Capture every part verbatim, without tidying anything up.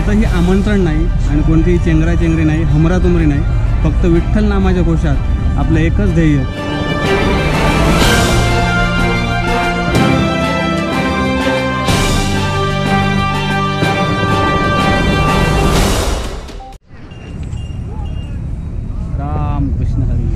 कोणतंही आमंत्रण नाही आणि कोणतीही चेंगराचेंगरी नाही, हमरातुमरी नाही, फक्त विठ्ठल नामाच्या घोषात आपलं एकच ध्येय. राम कृष्ण हरी.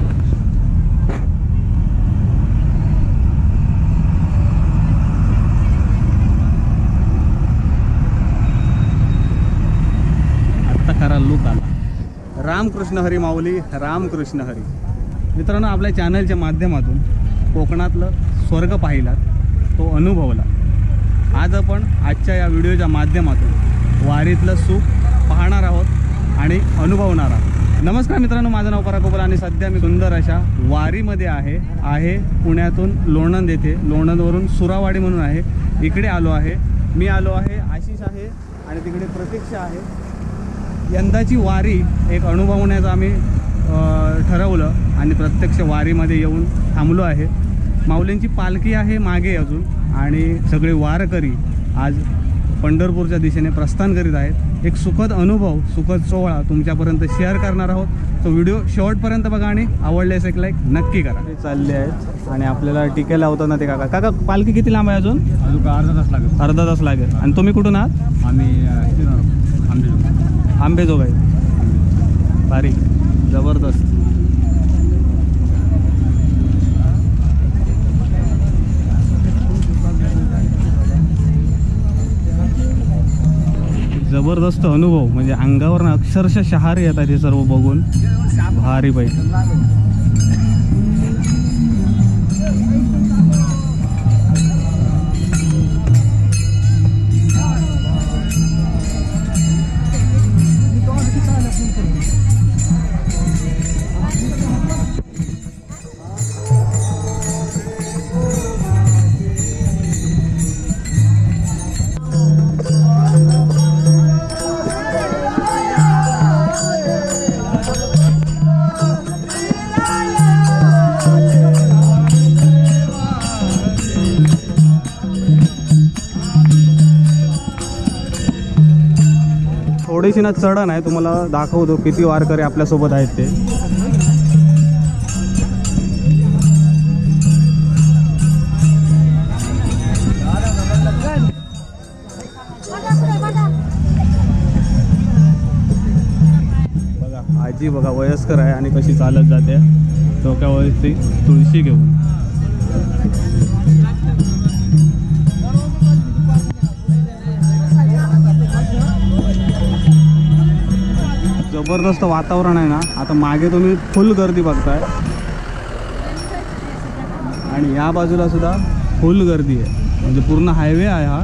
आत्ता खरा लूक आला. रामकृष्ण हरी माऊली, रामकृष्ण हरी. मित्रांनो, आपल्या चॅनलच्या माध्यमातून कोकणातलं स्वर्ग पाहिलात, तो अनुभवला. आज आपण आजच्या या व्हिडिओच्या माध्यमातून वारीतलं सुख पाहणार आहोत आणि अनुभवणार आहोत. नमस्कार मित्रांनो, माझं नाव पराकोपल आणि सध्या मी सुंदर अशा वारीमध्ये आहे आहे पुण्यातून लोणंद येथे. लोणंदवरून सुरावाडी म्हणून आहे, इकडे आलो आहे. मी आलो आहे, आशिष आहे आणि तिकडे प्रतीक्षा आहे. यंदाची वारी एक अनुभवण्याचं आम्ही ठरवलं आणि प्रत्यक्ष वारीमध्ये येऊन थांबलो आहे. माऊलींची पालखी आहे मागे अजून आणि सगळे वारकरी आज पंढरपूरच्या दिशेने प्रस्थान करीत आहेत. एक सुखद अनुभव, सुखद सोहळा तुमच्यापर्यंत शेअर करणार आहोत. तो व्हिडिओ शेवटपर्यंत बघा आणि आवडल्यास एक लाईक नक्की करा. ते चालले आहेत आणि आपल्याला टिकेला होतं ना ते काका. काका, पालखी किती लांब आहे अजून? अजून अर्धा तास लागेल. अर्धा तास लागेल. आणि तुम्ही कुठून आहात? आम्ही आंबेजोगाई. भारी, जबरदस्त. जबरदस्त अनुभव, म्हणजे अंगावर अक्षरशः शहारे येतात हे सर्व बघून. भारी बाई. थोडीशी ना चढण आहे, तुम्हाला दाखवतो किती वारकरी आपल्यासोबत आहेत ते. बघा, आजी बघा वयस्कर आहे आणि कशी चालत जाते डोक्यावरती तुळशी घेऊन. जबरदस्त वातावरण आहे ना. आता मागे तुम्ही फुल गर्दी बघताय आणि या बाजूला सुद्धा फुल गर्दी आहे. म्हणजे पूर्ण हायवे आहे हा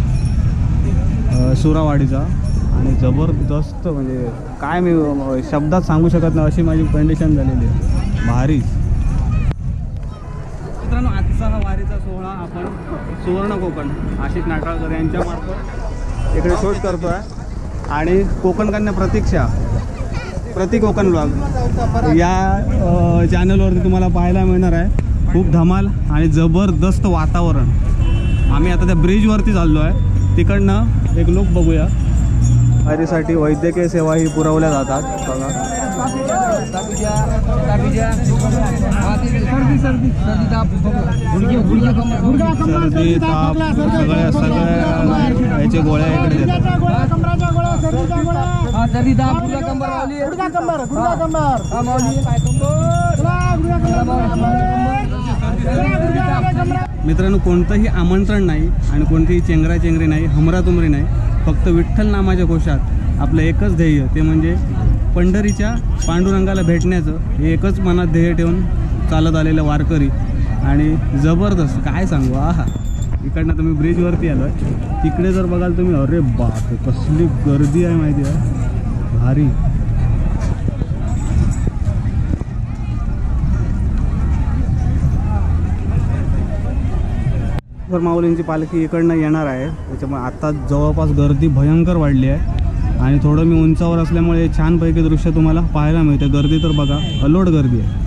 सुरावाडीचा आणि जबरदस्त, म्हणजे काय मी शब्दात सांगू शकत नाही अशी माझी कंडिशन झालेली आहे. भारी. मित्रांनो, आजचा हा वारीचा सोहळा आपण सुवर्ण कोकण आशिष नाटाळकर यांच्यामार्फत इकडे शूट करतो आहे. आणि कोकण कन्या प्रतीक्षा, प्रति कोकण ब्लॉग या चॅनलवरती तुम्हाला पाहायला मिळणार आहे. खूप धमाल आणि जबरदस्त वातावरण. आम्ही आता त्या ब्रिजवरती चाललो आहे. तिकडनं एक लोक बघूया. वारीसाठी वैद्यकीय सेवा ही पुरवल्या जातात. बघा, सर्दी ताप सगळ्या सगळ्या याच्या गोळ्या इकडे देतात. मित्रांनो, कोणतंही आमंत्रण नाही आणि कोणतीही चेंगराचेंगरी नाही, हमरातुमरी नाही, फक्त विठ्ठल नामाच्या घोषात आपलं एकच ध्येय, ते म्हणजे पंढरीच्या पांडुरंगाला भेटण्याचं. हे एकच मनात ध्येय ठेवून चालत आलेलं वारकरी आणि जबरदस्त काय सांगू. आहा, इकडनं तुम्ही ब्रिजवरती आलो आहे, तिकडे जर बघाल तुम्ही, अरे बाप, कसली गर्दी आहे माहिती आहे. भारी. तर माऊलींची पालखी इकडनं येणार आहे, त्याच्यामुळे आता जवळपास गर्दी भयंकर वाढली आहे. आणि थोडं मी उंचावर असल्यामुळे छानपैकी दृश्य तुम्हाला पाहायला मिळते. गर्दी तर बघा, अलोट गर्दी आहे.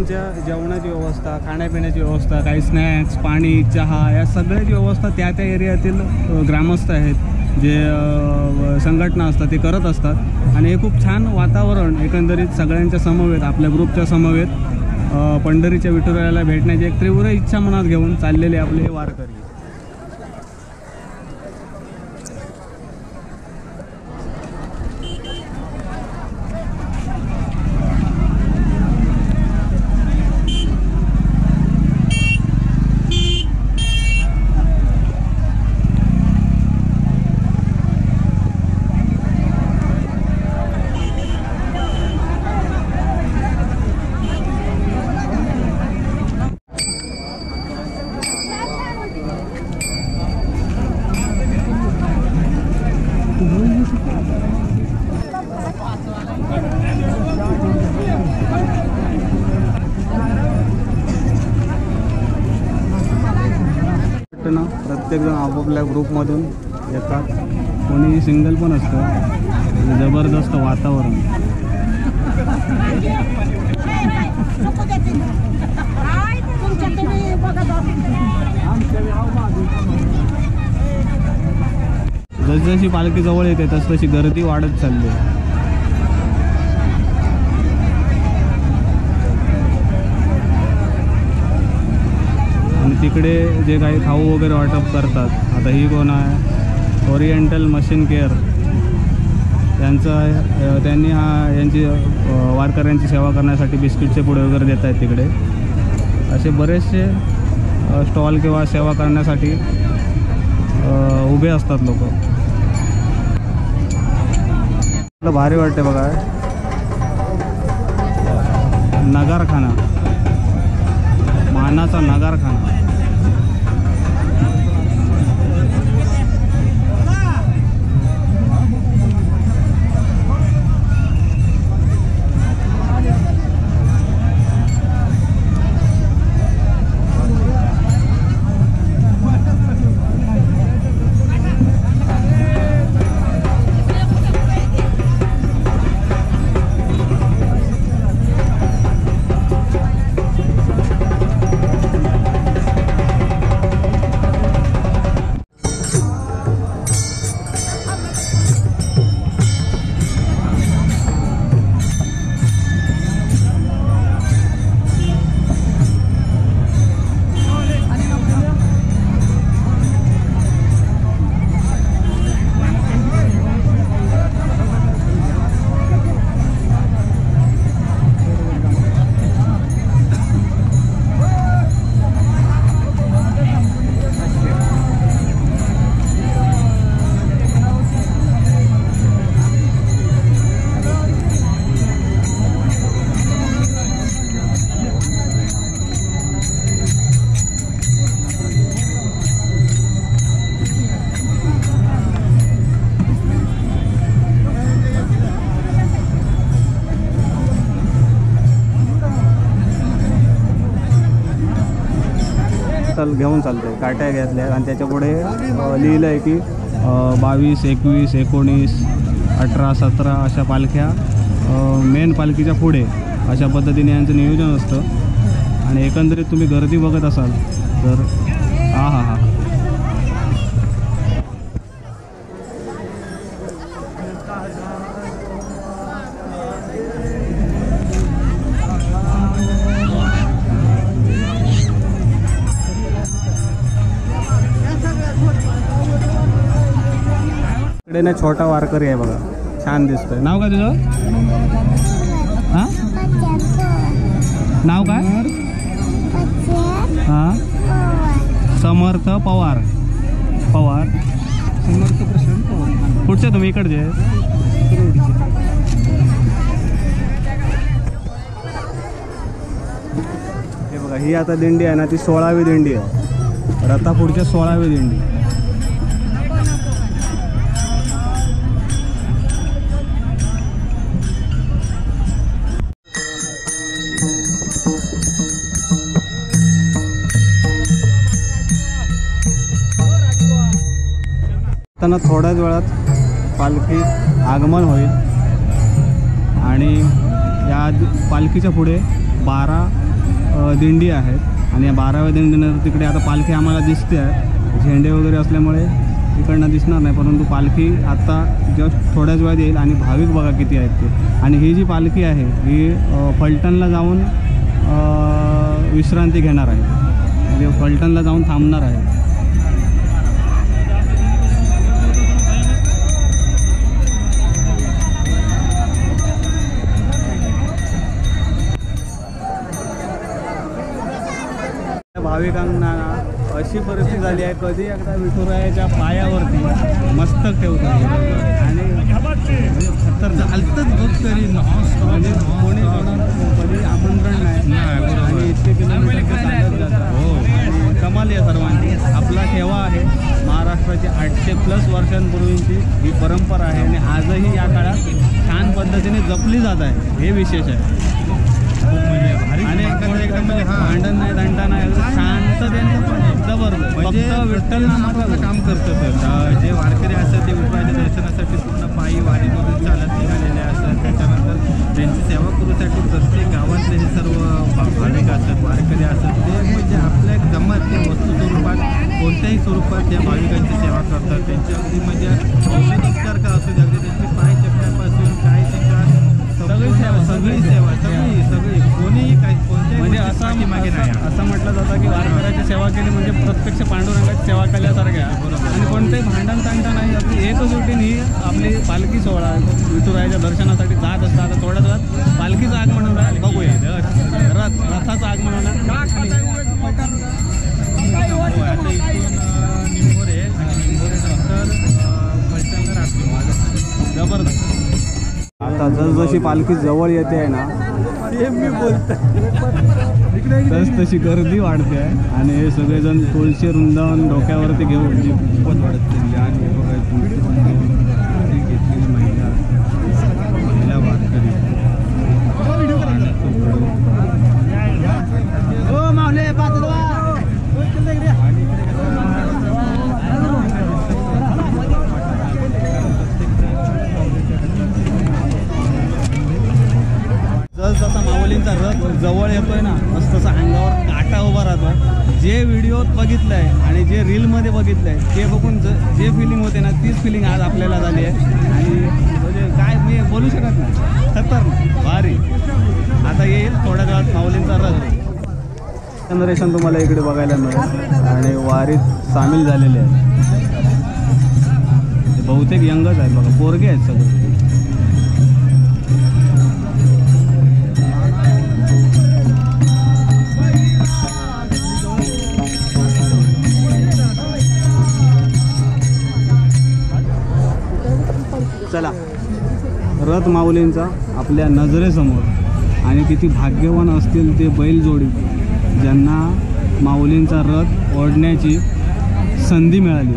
त्यांच्या जेवणाची व्यवस्था, खाण्यापिण्याची व्यवस्था, काही स्नॅक्स, पाणी, चहा या सगळ्याची व्यवस्था त्या त्या एरियातील ग्रामस्थ आहेत जे संघटना असतात ते करत असतात. आणि हे खूप छान वातावरण एकंदरीत सगळ्यांच्या समवेत, आपल्या ग्रुपच्या समवेत पंढरीच्या विठुरायाला भेटण्याची एक तीव्र इच्छा मनात घेऊन चाललेले आपले हे वारकरी. ना प्रत्येकजण आपापल्या ग्रुपमधून येतात, कोणी सिंगल पण असतं. जबरदस्त वातावरण. जसजशी पालखी जवळ येते तस तशी गर्दी वाढत चालली. तिकडे जे काही खाऊ वगैरे वाटप करतात, आता ही कोण आहे, ओरिएंटल मशीन केअर, त्यांचं त्यांनी हा यांची वारकऱ्यांची सेवा करण्यासाठी बिस्किटचे पुडे वगैरे देत आहेत. तिकडे असे बरेचसे स्टॉल किंवा सेवा करण्यासाठी उभे असतात लोक. भारी वाटते बघा, नगारखाना, मानाचा नगारखाना. घेऊन चालतोय, काट्या घेतल्या आणि त्याच्या पुढे लिहिलं आहे की बावीस, एकवीस, एकोणीस, अठरा, सतरा अशा पालख्या मेन पालखीच्या पुढे अशा पद्धतीने यांचं नियोजन असतं. आणि एकंदरीत तुम्ही गर्दी बघत असाल तर हा हा हा इकडे ना छोटा वारकरी आहे बघा, छान दिसतोय. नाव काय तुझं? हां, नाव काय? हां, समर्थ पवार. पवार समर्थ प्रशांत पवार. कुठचे तुम्ही? इकडचे? हे बघा, ही आता दिंडी आहे ना, ती सोळावी दिंडी आहे, रथापुढच्या सोळावी दिंडी. त्यांना थोड्याच वेळात पालखी आगमन होईल आणि या पालखीच्या पुढे बारा अ, दिंडी आहेत आणि या बाराव्या दिंडीनंतर तिकडे आता पालखी आम्हाला दिसते आहे. झेंडे वगैरे असल्यामुळे इकडनं दिसणार नाही, परंतु पालखी आता जस्ट थोड्याच वेळात येईल आणि भाविक बघा किती आहेत ते. आणि ही जी पालखी आहे ही अ, फलटणला जाऊन अ, विश्रांती घेणार आहे, म्हणजे फलटणला जाऊन थांबणार आहे. भाविकांना अशी परिस्थिती झाली आहे, कधी एकदा विठुरायाच्या पायावरती मस्तक ठेवतात आणि खतर चालतंच बघ तरी म्हणजे कोणी कधी आमंत्रण नाही आणि इतके किलोमीटर चालत जातात. हो, कमाल आहे सर्वांची. आपला ठेवा आहे महाराष्ट्राची आठशे प्लस वर्षांपूर्वीची ही परंपरा आहे आणि आजही या काळात छान पद्धतीने जपली जात आहे, हे विशेष आहे. आणि एकदम म्हणजे भांडण नाही, दंडा नाही, शांततेने जबरदस्त म्हणजे विठ्ठल नामाचं काम करतं. तर जे वारकरी असतात ते विठ्ठलाच्या दर्शनासाठी पूर्ण पायी वारीमधून चालत निघालेले असतात. त्याच्यानंतर त्यांची सेवा करूसाठी प्रत्येक गावातले हे सर्व भाविक असतात, वारकरी असतात, ते म्हणजे आपल्या एक जमत ते वस्तू स्वरूपात कोणत्याही स्वरूपात त्या भाविकांची सेवा करतात. त्यांची अगदी म्हणजे औषधोपचार का असू द्या, त्यांची पाय चपण्यापासून काय त्यांच्या सगळी सेवा सगळी सेवा सगळी सगळी कोणीही काही कोणत्याही म्हणजे असा मागे नाही. असं म्हटलं जातं की वारकऱ्याची सेवा केली म्हणजे प्रत्यक्ष पांडुरंगाची सेवा केल्यासारख्या. आणि कोणतेही भांडण तांडण नाही. आपली एकच रुटीन ही आपली पालखी सोहळा विठुरायाच्या दर्शनासाठी जात असतात. आता थोड्याच वेळात पालखीचं आगमन आहे, बघूया. रथ रथाचं आगमन होणार. आता इथून निंबोरे आणि निंबोरेनंतर फलटणला राहतो. जबरदस्त. आता जसजशी पालखी जवळ येते आहे ना, मी बोलतो तस तशी गर्दी वाढते आहे आणि हे सगळेजण तुळशी वृंदावन डोक्यावरती घेऊन खूपच वाढत चालली. आणि बघा तुळशी वृंदावन घेतलेली महिला महिला वारकरी जसा माऊलींचा रथ जवळ येतोय ना, तस तसा अंगावर काटा उभा राहतो. जे व्हिडिओत बघितलं आहे आणि जे रीलमध्ये बघितलं आहे ते बघून ज जे फिलिंग होते ना, तीच फिलिंग आज आपल्याला झाली आहे. आणि म्हणजे काय मी बोलू शकत नाही, खतरनाक भारी. आता येईल थोड्या वेळात माऊलींचा रथ. जनरेशन तुम्हाला इकडे बघायला मिळेल आणि वारीत सामील झालेले आहेत. बहुतेक यंगच आहेत बघा, पोरगे आहेत सगळे. चला, रथ माऊलींचा आपल्या नजरेसमोर. आणि किती भाग्यवान असतील ते बैलजोडी ज्यांना माऊलींचा रथ ओढण्याची संधी मिळाली.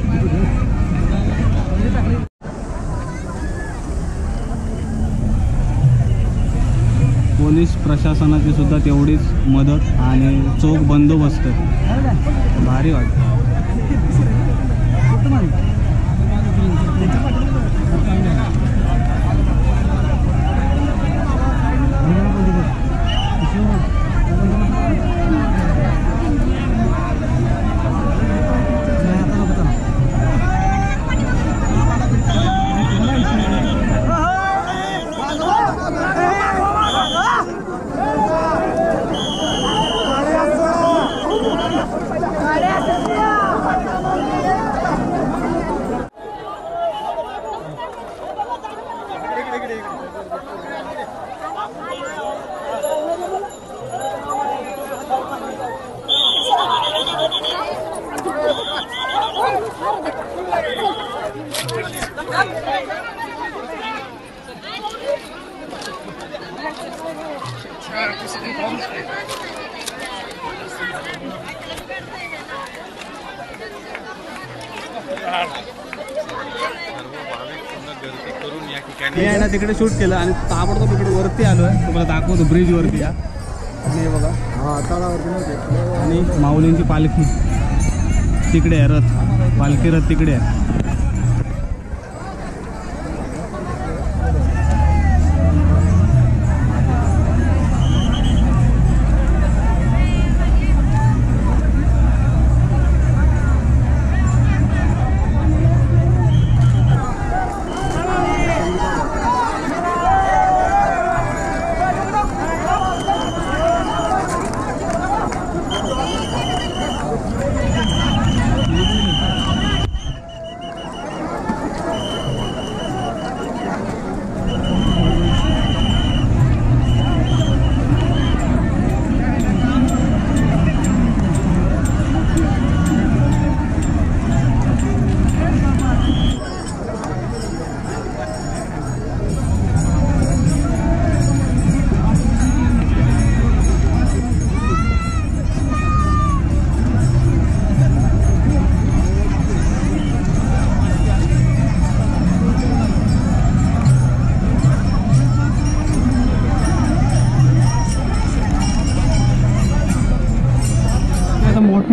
पोलीस प्रशासनाची सुद्धा तेवढीच मदत आणि चोख बंदोबस्त भारी वाटतं. मी आहे ना तिकडे शूट केलं आणि ताबडतोब इकडे वरती आलो आहे. तुम्हाला दाखवतो ब्रिज वरती या. आणि हे बघा, हा तळावरती नव्हते. आणि माऊलींची पालखी तिकडे आहे, रथ पालखी रथ तिकडे आहे.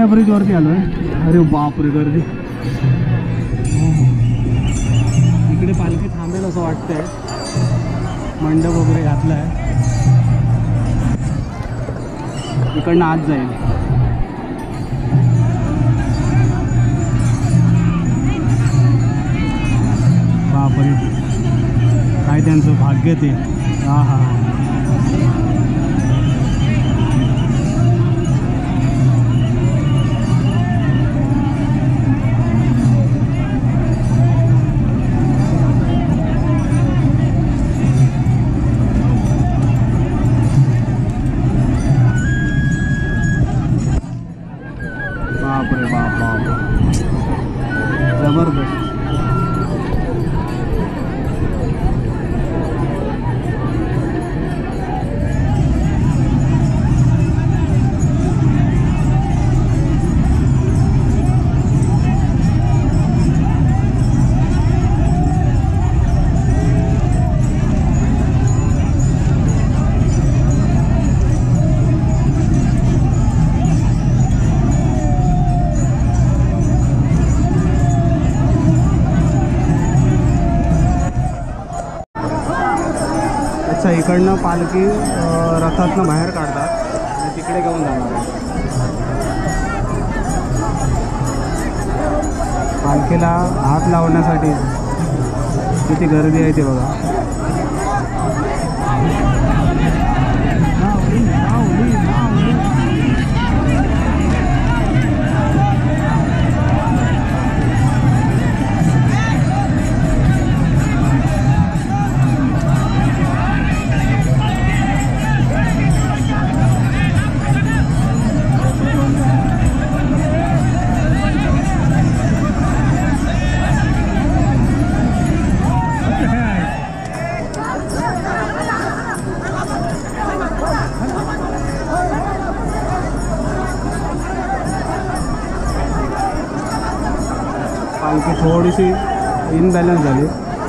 ब्रिजवरती आलो आहे. अरे बापरे गर्दी. इकडे पालखी थांबेल असं वाटतंय. मंडप वगैरे घातला आहे. इकडनं आत जाईल. बापरे काय त्यांचं भाग्य ते. हा हा बापरे बाप बाप जबरदस्त. अच्छा, इकडनं पालखी रथातनं बाहेर काढतात आणि तिकडे घेऊन जाणार. पालखीला हात लावण्यासाठी किती गर्दी आहे ते बघा. पालखी थोडीशी इनबॅलन्स झाली.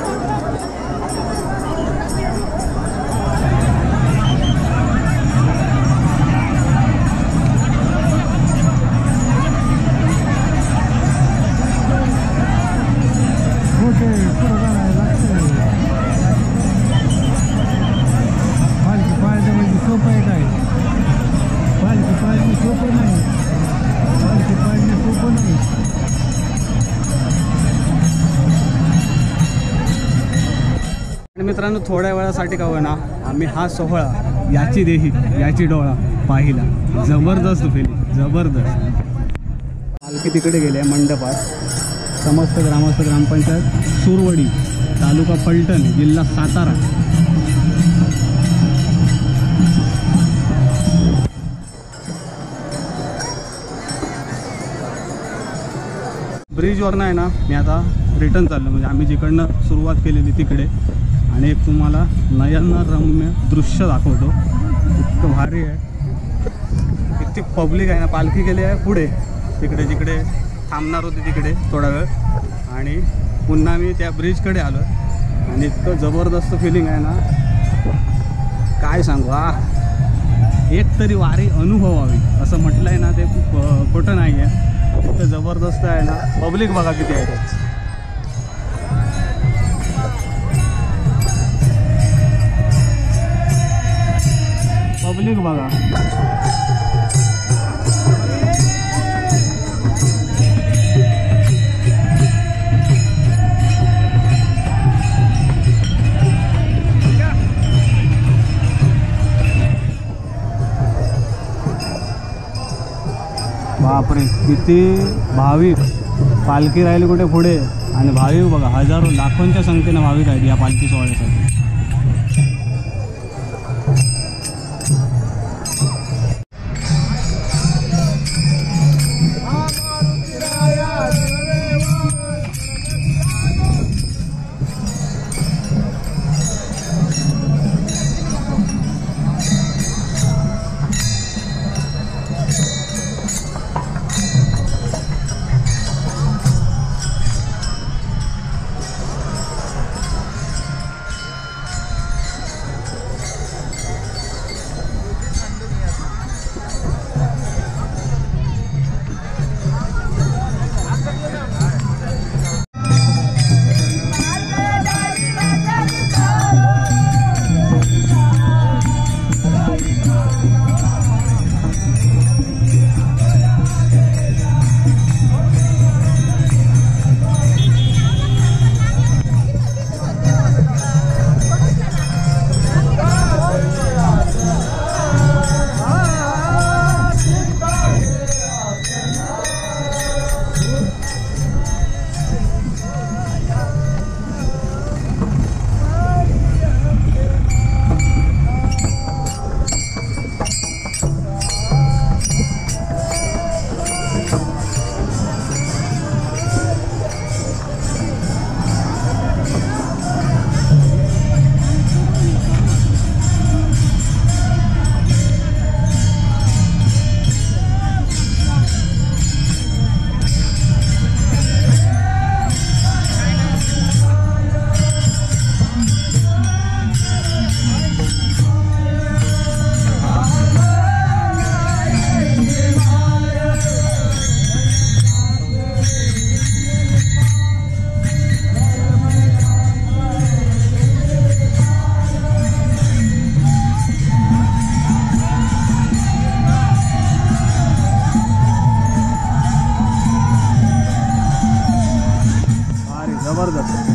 पालखी पाळणं म्हणजे सोपं आहे काय? पालखी पाळणं सोपं नाही. पालखी पाळणं सोपं नाही. आणि मित्रांनो, थोड्या वेळासाठी का होईना आम्ही हा सोहळा याची देही याची डोळा पाहिला. जबरदस्त फिलिंग, जबरदस्त. पालखी तिकडे गेली आहे मंडपात. समस्त ग्रामस्थ ग्रामपंचायत सुरवडी, तालुका फलटण, जिल्हा सातारा. ब्रिजवरनं आहे ना मी आता रिटर्न चाललो. म्हणजे आम्ही जिकडनं सुरुवात केलेली तिकडे. आणि एक तुम्हाला नयनरम्य दृश्य दाखवतो. इतकं भारी आहे. किती पब्लिक आहे ना. पालखी गेली आहे पुढे तिकडे जिकडे थांबणार होती तिकडे थोडा वेळ. आणि पुन्हा मी त्या ब्रिजकडे आलो. आणि इतकं जबरदस्त फिलिंग आहे ना, काय सांगू. आ एक तरी वारी अनुभवावी असं म्हटलं आहे ना, ते खूप खोटं नाही आहे. इतकं जबरदस्त आहे ना. पब्लिक बघा किती आहे ते. पब्लिक बघा. बापरे किती भाविक. पालखी राहिली कुठे पुढे आणि भाविक बघा हजारो लाखोंच्या संख्येनं भाविक आहेत या पालखी सोहळ्यासाठी. जबरदस्त.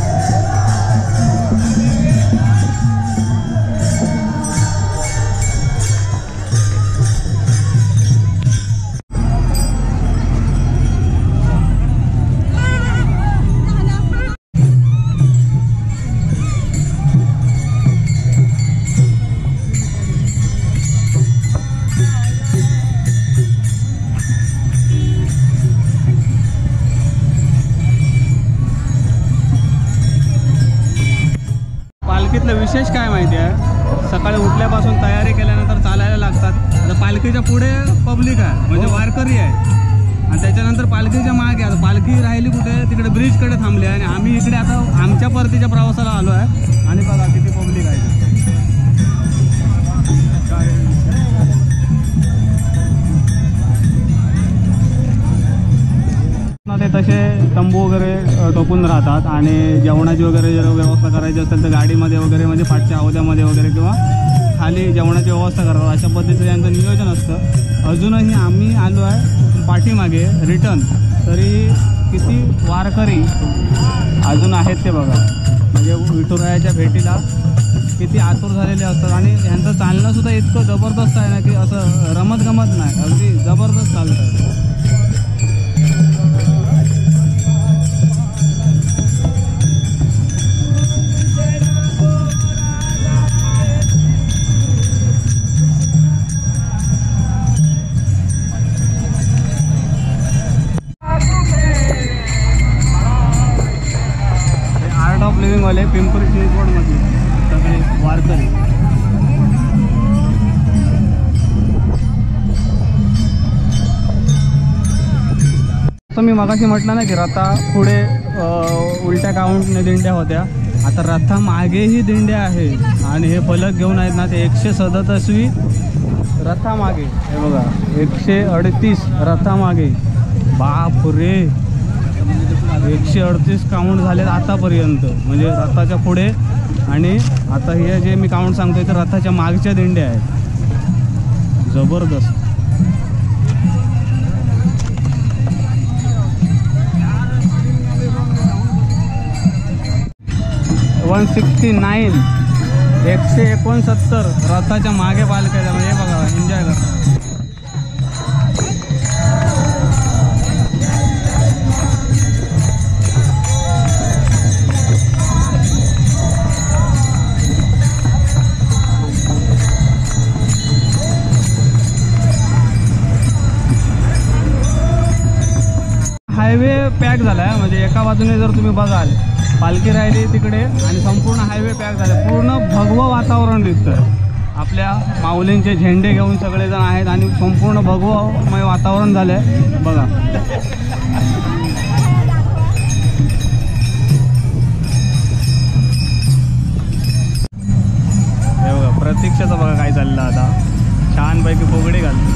विशेष काय माहिती आहे, सकाळी उठल्यापासून तयारी केल्यानंतर चालायला लागतात. आता पालखीच्या पुढे पब्लिक आहे म्हणजे वारकरी आहे आणि त्याच्यानंतर पालखीच्या मागे आता पालखी राहिली कुठे तिकडे ब्रिजकडे थांबली आणि आम्ही इकडे आता आमच्या परतीच्या प्रवासाला आलो आहे आणि बघा किती पब्लिक आहे. ते तसे तंबू वगैरे टोपून राहतात आणि जेवणाची वगैरे जर व्यवस्था करायची असेल तर गाडीमध्ये वगैरे म्हणजे पाठच्या हौद्यामध्ये वगैरे किंवा खाली जेवणाची व्यवस्था करतात. अशा पद्धतीचं यांचं नियोजन असतं. अजूनही आम्ही आलो आहे पाठीमागे रिटर्न, तरी किती वारकरी अजून आहेत ते बघा. म्हणजे विठुरायाच्या भेटीला किती आतुर झालेले असतात आणि यांचं चालणंसुद्धा इतकं जबरदस्त आहे ना की असं रमत गमत नाही, अगदी जबरदस्त चालतं. वाले पिंपरी चिंचवडमधले सगळे वारकरी. तर मी मगाशी म्हटलं ना की रथा पुढे उलट्या काउंटने दिंड्या होत्या, आता रथा मागेही दिंड्या आहे आणि हे फलक घेऊन आहेत ना ते एकशे सदतीसवी रथा मागे. हे बघा एकशे अडतीस रथा मागे. बाप रे, एकशे अडतीस काउंट झालेत आतापर्यंत म्हणजे रथाच्या पुढे. आणि आता हे जे मी काउंट सांगतोय तर रथाच्या मागच्या दिंड्या आहेत. जबरदस्त. वन सिक्स्टी नाईन एकशे एकोणसत्तर रथाच्या मागे पालख्या म्हणजे बघा एन्जॉय करा. हायवे पॅक झाला आहे म्हणजे एका बाजूने जर तुम्ही बघाल पालखी राहिली तिकडे आणि संपूर्ण हायवे पॅक झाला. पूर्ण भगवं वातावरण दिसतं. आपल्या माऊलींचे झेंडे घेऊन सगळेजण आहेत आणि संपूर्ण भगवमय वातावरण झालं आहे बघा. हे बघा प्रतीक्षाचं बघा काय चाललं आता. छानपैकी फुगडी घालतो.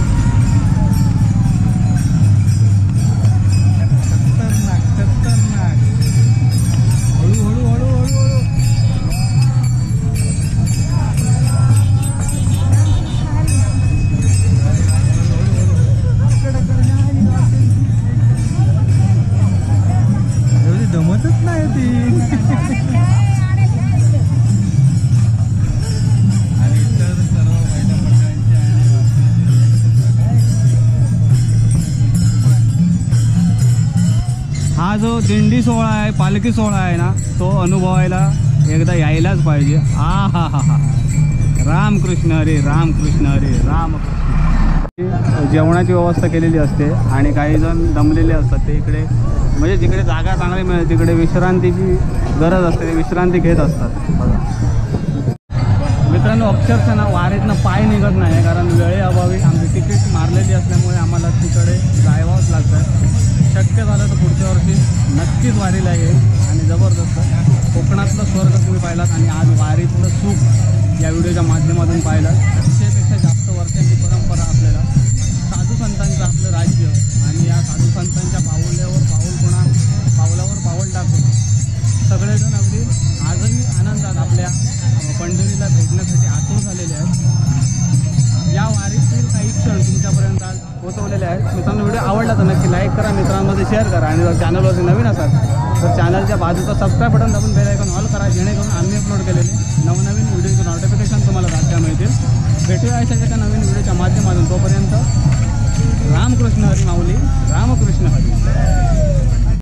हा जो दिंडी सोहळा आहे पालखी सोहळा आहे ना तो अनुभवायला एकदा यायलाच पाहिजे. आ हा हा हा रामकृष्ण हरी रामकृष्ण हरी रामकृष्ण. जेवणाची व्यवस्था केलेली असते आणि काही जण दमलेले असतात ते इकडे म्हणजे जिकडे जागा चांगली मिळेल तिकडे विश्रांतीची गरज असते, ते विश्रांती घेत असतात बघा. मित्रांनो अक्षरशः ना वारीतनं पाय निघत नाही कारण वेळेअभावी आमची तिकीट मारलेली असल्यामुळे आम्हाला तिकडे जायवाच लागतं. शक्य झालं तर पुढच्या वर्षी नक्कीच वारीला येईल आणि जबरदस्त कोकणातलं स्वर्ग तुम्ही पाहिलात आणि आज वारीतलं सुख या व्हिडिओच्या माध्यमातून पाहिलात. आठशेपेक्षा जास्त वर्षांची परंपरा आपल्याला साधू संतांचं आपलं राज्य आणि या साधू संतांच्या पाऊलावर पाऊल कोणा पावलावर पाऊल टाकून सगळेजण अगदी आजही आनंदात आपल्या पंढरीला भेटण्यासाठी आतुर झालेले आहेत. या वारीतील काही क्षण तुमच्यापर्यंत आज पोहोचवलेले आहेत. मित्रांनो व्हिडिओ आवडला तर नक्की लाईक करा, मित्रांमध्ये शेअर करा आणि जर चॅनलवरती नवीन असाल तर चॅनलच्या बाजूचा सबस्क्राईब बटन दाबून बेल आयकॉन ऑल करा, जेणेकरून आम्ही अपलोड केलेले नवनवीन व्हिडिओचे नोटिफिकेशन तुम्हाला तात्काळ मिळतील। भेटूया अशाच एका नवीन व्हिडिओच्या माध्यमातून। तोपर्यंत रामकृष्ण हरी माऊली, रामकृष्ण हरी।